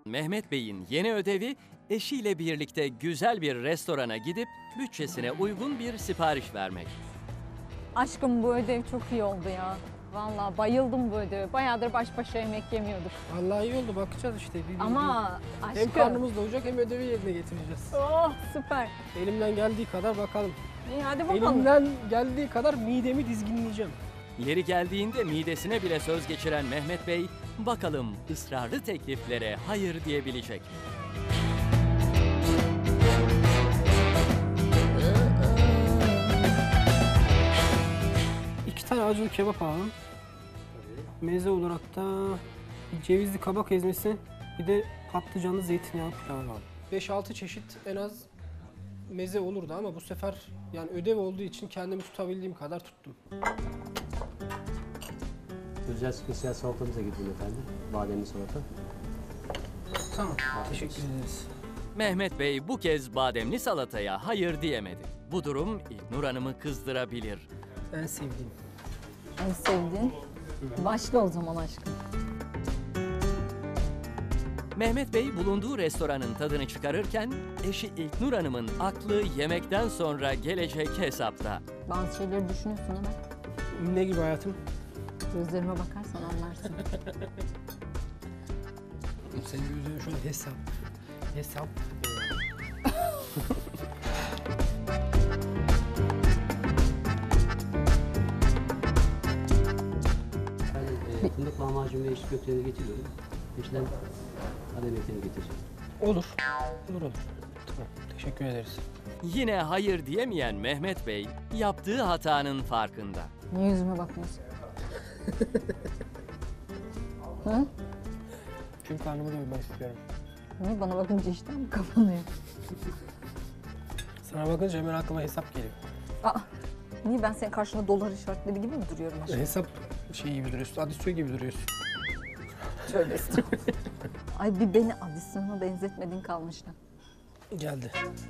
Mehmet Bey'in yeni ödevi eşiyle birlikte güzel bir restorana gidip bütçesine uygun bir sipariş vermek. Aşkım bu ödev çok iyi oldu ya. Vallahi bayıldım bu ödeve. Bayağıdır baş başa yemek yemiyorduk. Vallahi iyi oldu, bakacağız işte. Ama hem aşkım. karnımız doyacak hem ödevi yerine getireceğiz. Oh süper. Elimden geldiği kadar bakalım. İyi hadi bakalım. Elimden geldiği kadar midemi dizginleyeceğim. Yeri geldiğinde midesine bile söz geçiren Mehmet Bey, bakalım ısrarlı tekliflere hayır diyebilecek mi? İki tane acılı kebap alalım. Meze olarak da bir cevizli kabak ezmesi, bir de patlıcanlı zeytinyağlı pilav alalım. 5-6 çeşit en az meze olurdu ama bu sefer yani ödev olduğu için kendimi tutabildiğim kadar tuttum. Özel spesiyel salatamıza gidelim efendim. Bademli salata. Tamam, teşekkür ederiz. Mehmet Bey bu kez bademli salataya hayır diyemedi. Bu durum İlknur Hanım'ı kızdırabilir. En sevdiğim. En sevdiğin. Başla o zaman aşkım. Mehmet Bey bulunduğu restoranın tadını çıkarırken eşi İlknur Hanım'ın aklı yemekten sonra gelecek hesapta. Bazı şeyleri düşünüyorsun hemen. Ne gibi hayatım? Gözlerime bakarsan anlarsın. Senin gözüne şöyle hesap. Hesap. Efendim fındık lahmacun ve içli köftelerini getiriyorum. Peşinden badem eklerini getireceğim. Olur. Olur. Tamam, teşekkür ederiz. Yine hayır diyemeyen Mehmet Bey yaptığı hatanın farkında. Niye yüzüme bakmıyorsun? Hı? Çünkü karnımı doyurmak istiyorum. Niye bana bakınca işten mi kapanıyor? Sana bakınca hemen aklıma hesap geliyor. Aa, niye ben senin karşında dolar işaretleri gibi mi duruyorum aşkım? Hesap şey gibi duruyorsun, adisyon gibi duruyorsun. Tövbe estağfurullah. Ay bir beni adisyona benzetmediğin kalmıştı. Geldi.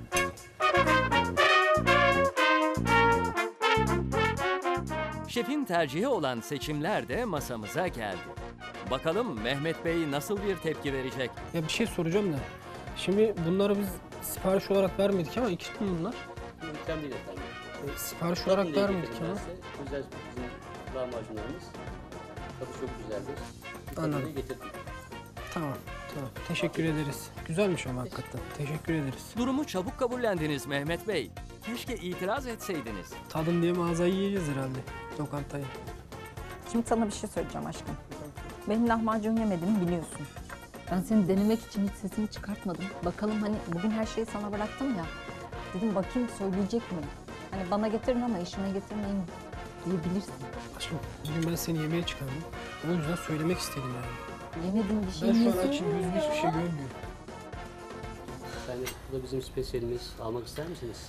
Şefin tercihi olan seçimler de masamıza geldi. Bakalım Mehmet Bey nasıl bir tepki verecek? Ya bir şey soracağım da. Şimdi bunları biz sipariş olarak vermedik ama ikisi mi bunlar? İkram değil efendim. Sipariş olarak vermedik ama. Özel bizim lahmacunlarımız. Tadı çok güzeldir. Anladım. Getirdim. Tamam, tamam. Teşekkür ederiz. Güzelmiş ama hakikaten. Teşekkür ederiz. Durumu çabuk kabullendiniz Mehmet Bey. Keşke itiraz etseydiniz. Tadım diye mağazayı yiyeceğiz herhalde. Lokantayı. Şimdi sana bir şey söyleyeceğim aşkım. Benim lahmacun yemediğimi biliyorsun. Ben seni denemek için hiç sesimi çıkartmadım. Bakalım hani bugün her şeyi sana bıraktım ya. Dedim bakayım söyleyecek mi? Hani bana getirin ama işime getirmeyin diyebilirsin. Aşkım, bugün ben seni yemeğe çıkardım. O yüzden söylemek istedim yani. Yemediğim bir şey Ben şu yiyorsun. an açım, gözüm hiçbir şey görmüyor. Efendim bu da bizim spesiyelimiz. Almak ister misiniz?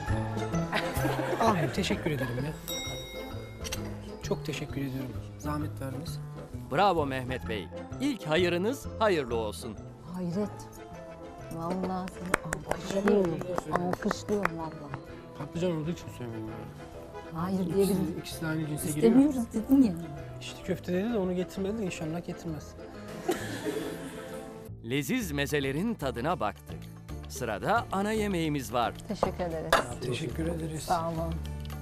Amin, teşekkür ederim ya. Çok teşekkür ediyorum. Zahmet verdiniz. Bravo Mehmet Bey. İlk hayırınız hayırlı olsun. Hayret. Vallahi seni alkışlıyorum. Alkışlıyorum vallahi. Patlıcan olduğu için söylemedim yani. Hayır diyebilirim. İkisi de aynı cinse giriyor. İstemiyoruz dedin ya. İşte köfte dedi de onu getirmedi de inşallah getirmez. Leziz mezelerin tadına baktık. Sırada ana yemeğimiz var. Teşekkür ederiz. Teşekkür ederiz. Sağ olun.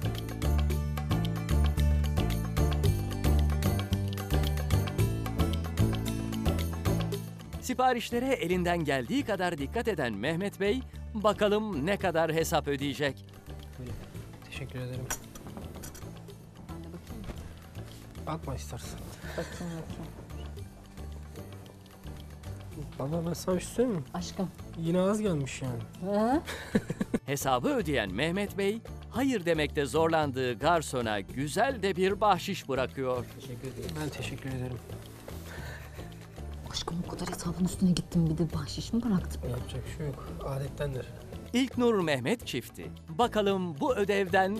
Siparişlere elinden geldiği kadar dikkat eden Mehmet Bey, bakalım ne kadar hesap ödeyecek. Teşekkür ederim. Bakma istersen. Bakayım bakayım. Vallahi ben sana bir şey söyleyeyim mi? Aşkım. Yine az gelmiş yani. Hı? Hesabı ödeyen Mehmet Bey, hayır demekte zorlandığı garsona güzel de bir bahşiş bırakıyor. Teşekkür ederim. Ben teşekkür ederim. Aşkım o kadar hesabın üstüne gittim bir de bahşiş mi bıraktın? Yapacak bir şey yok. Adettendir. İlknur Mehmet çifti, bakalım bu ödevden